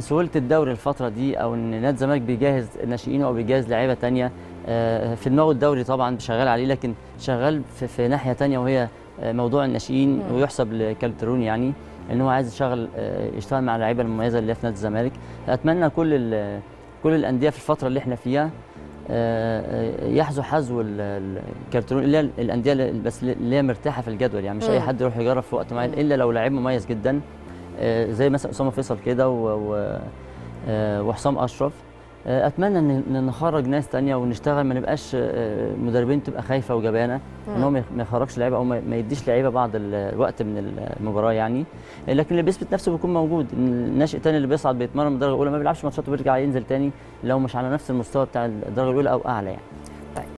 سهوله الدوري الفتره دي، او ان نادي الزمالك بيجهز ناشئين او بيجهز لعيبه ثانيه. في دماغه الدوري طبعا شغال عليه، لكن شغال في ناحيه ثانيه، وهي موضوع الناشئين، ويحسب لكالترون يعني ان هو عايز يشتغل مع اللعيبه المميزه اللي في نادي الزمالك. اتمنى كل الانديه في الفتره اللي احنا فيها يحذو حذو الكارترون، اللي هي الانديه بس اللي هي مرتاحه في الجدول، يعني مش اي حد يروح يجرب في وقت معين الا لو لعيب مميز جدا، زي مثلا اسامه فيصل كده وحسام اشرف. اتمنى ان نخرج ناس تانية ونشتغل، ما نبقاش مدربين تبقى خايفه وجبانه ان هو ما يخرجش لعيبه، او ما يديش لعيبه بعض الوقت من المباراه يعني. لكن اللي بيثبت نفسه بيكون موجود. الناشئ الثاني اللي بيصعد بيتمرن من الدرجه الاولى ما بيلعبش ماتشات وبيرجع ينزل تاني لو مش على نفس المستوى بتاع الدرجه الاولى او اعلى يعني.